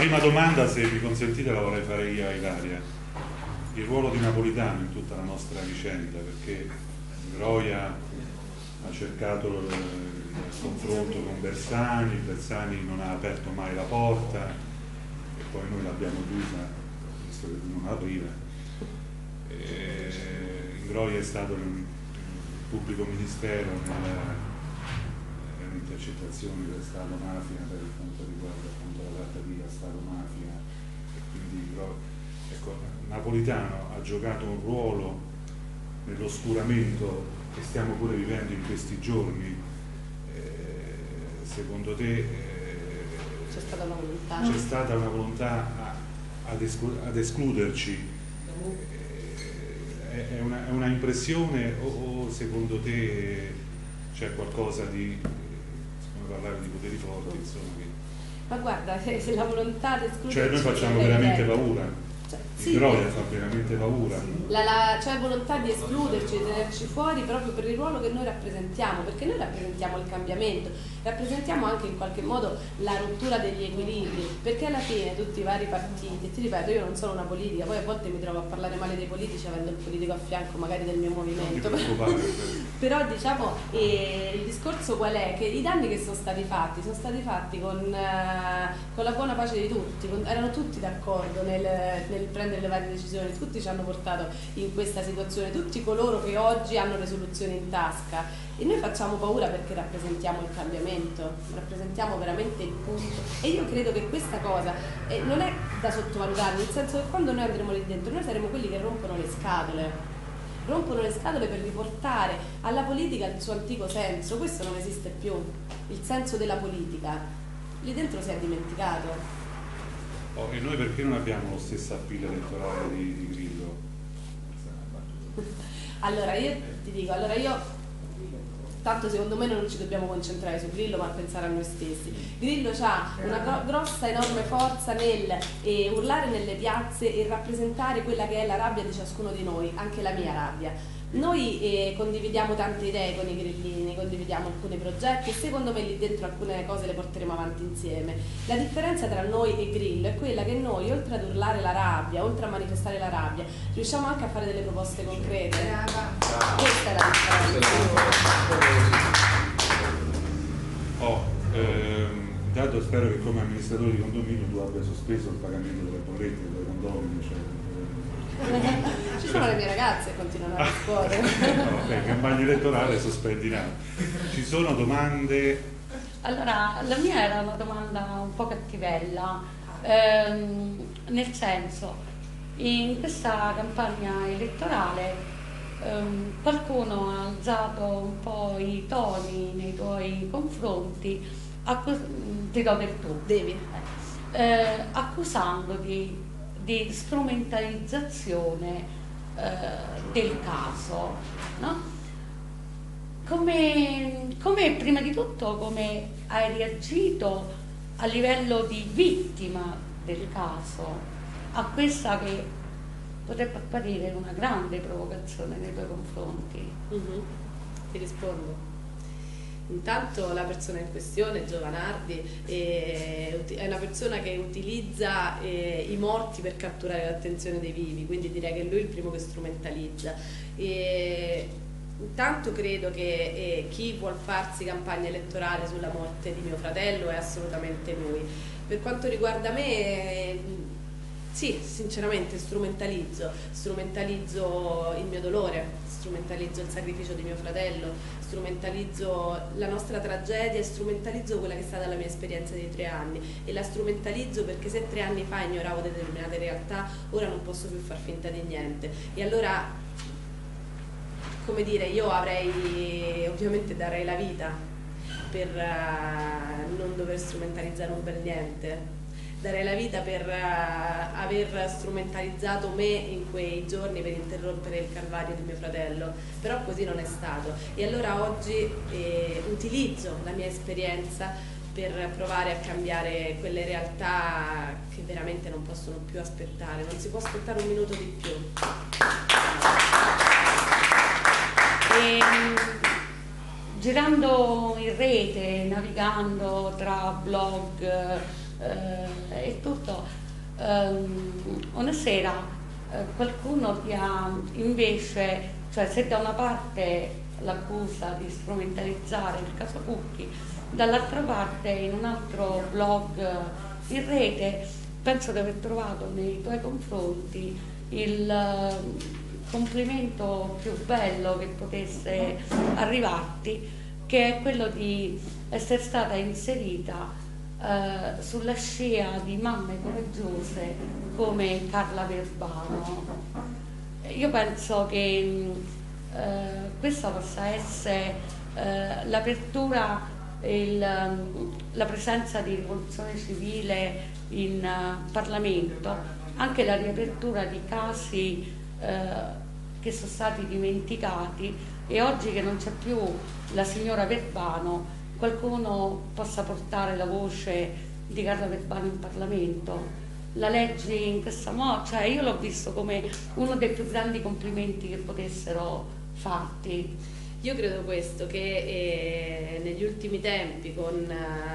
prima domanda, se mi consentite, la vorrei fare io a Ilaria. Il ruolo di Napolitano in tutta la nostra vicenda, perché Groia ha cercato il confronto con Bersani non ha aperto mai la porta e poi noi l'abbiamo chiusa, visto che non apriva. Groia è stato il pubblico ministero nelle intercettazioni del Stato-mafia per quanto riguarda appunto la trattativa Stato-mafia, e quindi ecco, Napolitano ha giocato un ruolo nell'oscuramento che stiamo pure vivendo in questi giorni. Secondo te c'è stata una volontà? C'è stata una volontà ad escluderci? È una impressione o secondo te c'è qualcosa di, come parlare di poteri forti, insomma, che... Ma guarda, se la volontà di escluderci... Cioè noi facciamo veramente paura. Sì, il Groia fa veramente paura. C'è volontà di escluderci, di tenerci fuori proprio per il ruolo che noi rappresentiamo, perché noi rappresentiamo il cambiamento, rappresentiamo anche in qualche modo la rottura degli equilibri, perché alla fine tutti i vari partiti, ti ripeto, io non sono una politica, poi a volte mi trovo a parlare male dei politici avendo il politico a fianco magari del mio movimento, però diciamo il discorso qual è? Che i danni che sono stati fatti con la buona pace di tutti, erano tutti d'accordo nel prendere le varie decisioni, tutti ci hanno portato in questa situazione, tutti coloro che oggi hanno le soluzioni in tasca, e noi facciamo paura perché rappresentiamo il cambiamento, rappresentiamo veramente il punto, e io credo che questa cosa non è da sottovalutare, nel senso che quando noi andremo lì dentro noi saremo quelli che rompono le scatole per riportare alla politica il suo antico senso. Questo non esiste più, il senso della politica lì dentro si è dimenticato. E noi perché non abbiamo lo stesso appeal elettorale di Grillo? Allora io ti dico, tanto secondo me non ci dobbiamo concentrare su Grillo ma pensare a noi stessi. Grillo ha una grossa, enorme forza nel urlare nelle piazze e rappresentare quella che è la rabbia di ciascuno di noi, anche la mia rabbia. Noi condividiamo tante idee con i grillini, condividiamo alcuni progetti e secondo me lì dentro alcune cose le porteremo avanti insieme. La differenza tra noi e Grillo è quella che noi, oltre ad urlare la rabbia, oltre a manifestare la rabbia, riusciamo anche a fare delle proposte concrete. Questa è la differenza. Intanto spero che come amministratore di condominio tu abbia sospeso il pagamento delle bollette dei condomini. Ci sono le mie ragazze che continuano a rispondere. Vabbè, campagna elettorale sospendi nada. Ci sono domande? Allora, la mia era una domanda un po' cattivella, nel senso, in questa campagna elettorale qualcuno ha alzato un po' i toni nei tuoi confronti, ti do del tu, accusandoti di strumentalizzazione del caso, no? Come prima di tutto come hai reagito a livello di vittima del caso a questa che potrebbe apparire una grande provocazione nei tuoi confronti? Ti rispondo. Intanto la persona in questione, Giovanardi, è una persona che utilizza i morti per catturare l'attenzione dei vivi, quindi direi che lui è il primo che strumentalizza. Intanto credo che chi vuol farsi campagna elettorale sulla morte di mio fratello è assolutamente lui. Per quanto riguarda me, sì, sinceramente strumentalizzo il mio dolore, strumentalizzo il sacrificio di mio fratello, strumentalizzo la nostra tragedia e strumentalizzo quella che è stata la mia esperienza di 3 anni, e la strumentalizzo perché se 3 anni fa ignoravo determinate realtà, ora non posso più far finta di niente. E allora, come dire, io ovviamente darei la vita per non dover strumentalizzare un bel niente. Darei la vita per aver strumentalizzato me in quei giorni per interrompere il calvario di mio fratello, però così non è stato, e allora oggi utilizzo la mia esperienza per provare a cambiare quelle realtà che veramente non possono più aspettare, non si può aspettare un minuto di più. Girando in rete, navigando tra blog e tutto soprattutto una sera qualcuno ti ha invece, cioè se da una parte l'accusa di strumentalizzare il caso Cucchi, dall'altra parte in un altro blog in rete penso di aver trovato nei tuoi confronti il complimento più bello che potesse arrivarti, che è quello di essere stata inserita sulla scia di mamme coraggiose come Carla Verbano. Io penso che questa possa essere l'apertura, la presenza di Rivoluzione Civile in Parlamento, anche la riapertura di casi che sono stati dimenticati, e oggi che non c'è più la signora Verbano qualcuno possa portare la voce di Carla Verbano in Parlamento. La leggi in questa modo, cioè io l'ho visto come uno dei più grandi complimenti che potessero farti. Io credo questo, che negli ultimi tempi con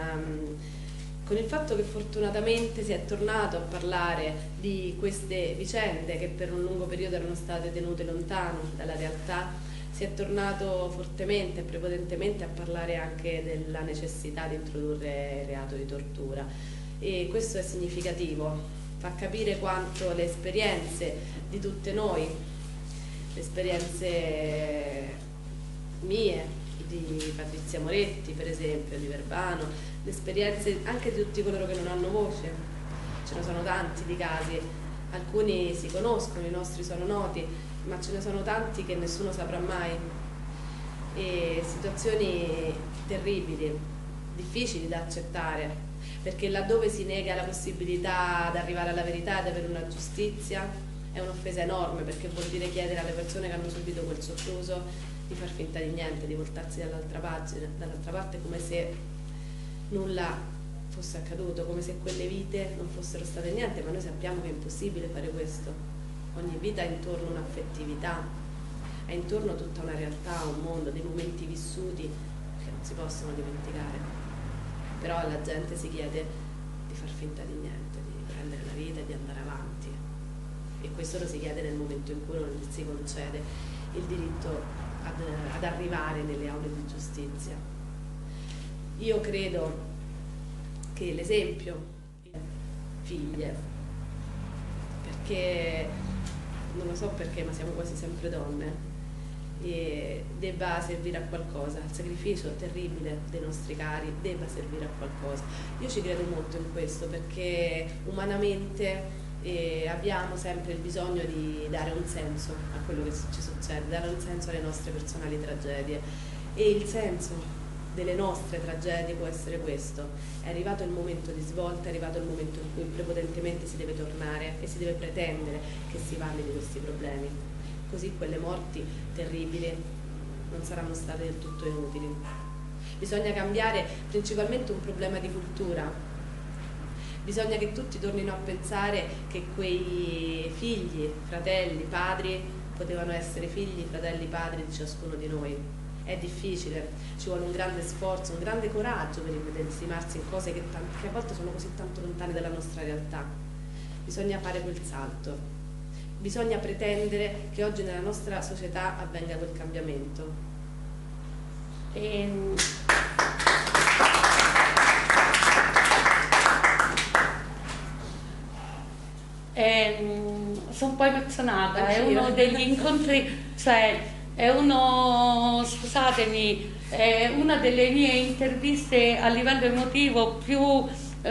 il fatto che fortunatamente si è tornato a parlare di queste vicende che per un lungo periodo erano state tenute lontano dalla realtà, si è tornato fortemente e prepotentemente a parlare anche della necessità di introdurre il reato di tortura, e questo è significativo, fa capire quanto le esperienze di tutte noi, le esperienze mie, di Patrizia Moretti per esempio, di Verbano, le esperienze anche di tutti coloro che non hanno voce, ce ne sono tanti di casi, alcuni si conoscono, i nostri sono noti, ma ce ne sono tanti che nessuno saprà mai, e situazioni terribili, difficili da accettare, perché laddove si nega la possibilità di arrivare alla verità, di avere una giustizia, è un'offesa enorme, perché vuol dire chiedere alle persone che hanno subito quel sopruso di far finta di niente, di voltarsi dall'altra parte, come se nulla fosse accaduto, come se quelle vite non fossero state niente, ma noi sappiamo che è impossibile fare questo. Ogni vita ha intorno un'affettività, ha intorno tutta una realtà, un mondo, dei momenti vissuti che non si possono dimenticare. Però alla gente si chiede di far finta di niente, di prendere la vita e di andare avanti. E questo lo si chiede nel momento in cui non si concede il diritto ad arrivare nelle aule di giustizia. Io credo che l'esempio figlie, perché non lo so perché, ma siamo quasi sempre donne, e debba servire a qualcosa, il sacrificio terribile dei nostri cari debba servire a qualcosa. Io ci credo molto in questo, perché umanamente abbiamo sempre il bisogno di dare un senso a quello che ci succede, dare un senso alle nostre personali tragedie, e il senso delle nostre tragedie può essere questo: è arrivato il momento di svolta, è arrivato il momento in cui prepotentemente si deve tornare e si deve pretendere che si parli di questi problemi, così quelle morti terribili non saranno state del tutto inutili. Bisogna cambiare principalmente un problema di cultura, bisogna che tutti tornino a pensare che quei figli, fratelli, padri potevano essere figli, fratelli, padri di ciascuno di noi. È difficile, ci vuole un grande sforzo, un grande coraggio per immedesimarsi in cose che a volte sono così tanto lontane dalla nostra realtà. Bisogna fare quel salto, bisogna pretendere che oggi nella nostra società avvenga quel cambiamento. Sono un po' emozionata, è uno degli incontri, cioè è uno, scusatemi, è una delle mie interviste a livello emotivo più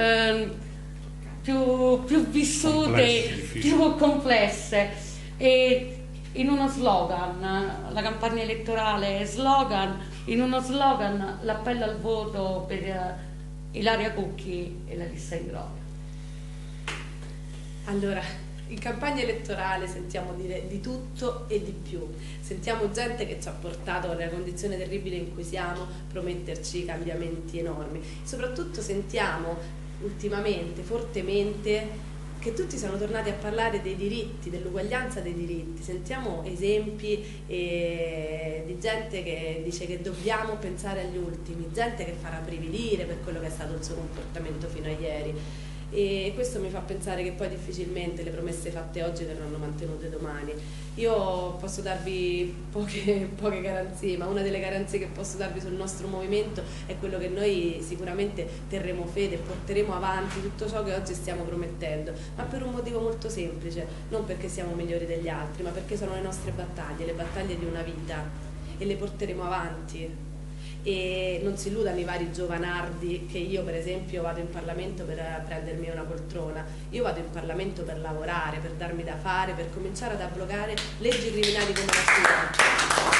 vissute, più complesse. E in uno slogan, la campagna elettorale è slogan, in uno slogan l'appello al voto per Ilaria Cucchi e la lista in Grotta. Allora, in campagna elettorale sentiamo dire di tutto e di più, sentiamo gente che ci ha portato nella condizione terribile in cui siamo, prometterci cambiamenti enormi, soprattutto sentiamo ultimamente, fortemente, che tutti sono tornati a parlare dei diritti, dell'uguaglianza dei diritti. Sentiamo esempi di gente che dice che dobbiamo pensare agli ultimi, gente che farà brividire per quello che è stato il suo comportamento fino a ieri. e questo mi fa pensare che poi difficilmente le promesse fatte oggi verranno mantenute domani. Io posso darvi poche garanzie, ma una delle garanzie che posso darvi sul nostro movimento è quello che noi sicuramente terremo fede e porteremo avanti tutto ciò che oggi stiamo promettendo, ma per un motivo molto semplice, non perché siamo migliori degli altri, ma perché sono le nostre battaglie, le battaglie di una vita, e le porteremo avanti. E non si illudano i vari giovanardi che io per esempio vado in Parlamento per prendermi una poltrona. Io vado in Parlamento per lavorare, per darmi da fare, per cominciare ad abrogare leggi criminali come la sua.